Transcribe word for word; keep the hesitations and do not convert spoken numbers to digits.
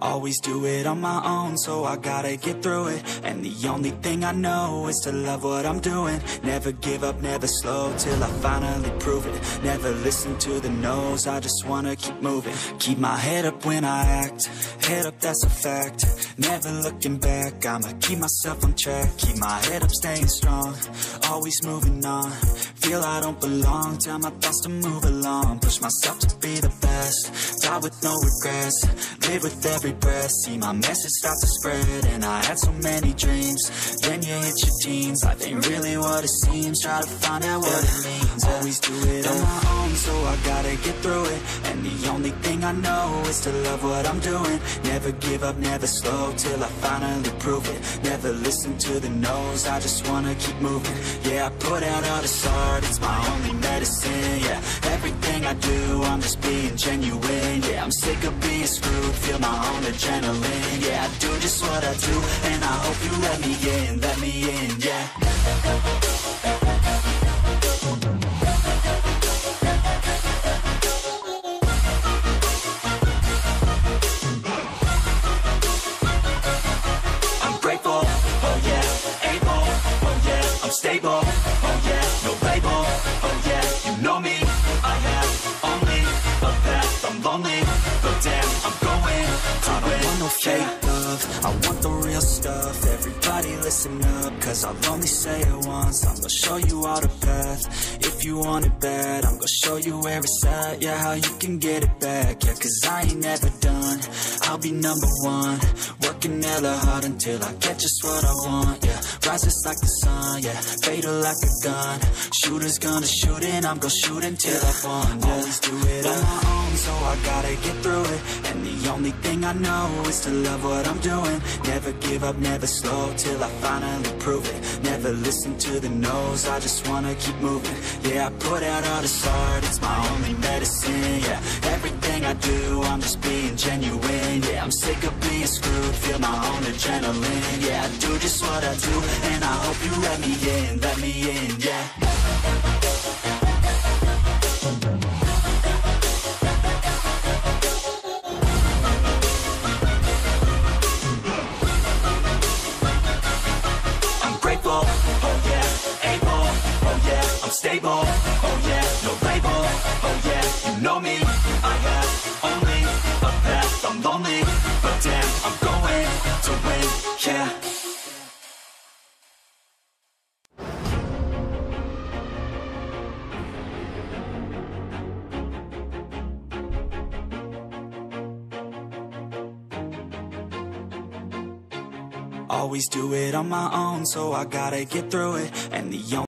Always do it on my own, so I gotta get through it. And the only thing I know is to love what I'm doing. Never give up, never slow, till I finally prove it. Never listen to the no's, I just wanna keep moving. Keep my head up when I act, head up, that's a fact. Never looking back, I'ma keep myself on track. Keep my head up, staying strong, always moving on. Feel I don't belong, tell my thoughts to move along. Push myself to be the best, die with no regrets. Live with every breath, see my message start to spread. And I had so many dreams, then you hit your teens. Life ain't really what it seems, try to find out what it means. Always do it on my own, so I gotta get through it. And the only thing I know is to love what I'm doing. Never give up, never slow, till I finally prove it. Never listen to the no's, I just wanna keep moving. Yeah, I put out all this art, it's my only medicine. Yeah, everything I do, I'm just being genuine. Yeah, I'm sick of being screwed, feel my own adrenaline. Yeah, I do just what I do, and I hope you let me in, let me in, yeah. Stable, oh yeah, no label, oh yeah, you know me. I have only a path, I'm lonely, but damn, I'm going to I don't want no fake love, I want the real stuff. Everybody listen up, cause I'll only say it once. I'm gonna show you all the path, if you want it bad. I'm gonna show you where it's at, yeah, how you can get it back. Yeah, cause I ain't never done, I'll be number one. Working hella hard until I get just what I want, yeah. Rises like the sun, yeah, fatal like a gun. Shooters gonna shoot and I'm gonna shoot until I won, yeah. Always do it on my own, so I gotta get through it. And the only thing I know is to love what I'm doing. Never give up, never slow, till I finally prove it. Never listen to the no's, I just wanna keep moving. Yeah, I put out all this art, it's my only medicine. Yeah, everything I do, I'm just being genuine. Yeah, I'm sick of being screwed, feel my own adrenaline. Yeah, I do just what I do, and I hope you let me in, let me in, yeah. I'm grateful, oh yeah, able, oh yeah, I'm stable, oh yeah, no label, oh yeah, you know me. I have only a path, I'm lonely, but damn, I'm going to win, yeah. Always do it on my own, so I gotta get through it. And the only